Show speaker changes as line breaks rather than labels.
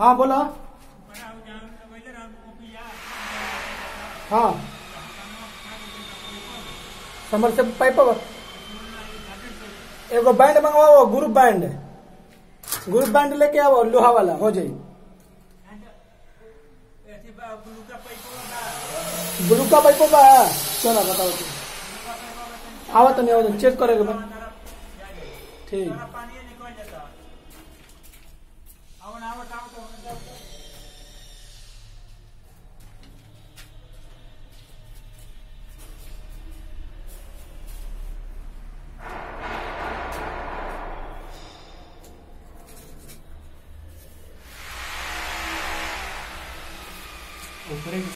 हाँ बोला। हाँ समर से पाइप एगो बैंड मंगवाओ, ग्रुप बैंड लेके आओ, लोहा वाला हो जाए। ब्लू का पाइप बा, चलो बताओ तुम आवा तो नहीं आओ, चेक करेगा मैं। ठीक ऊपर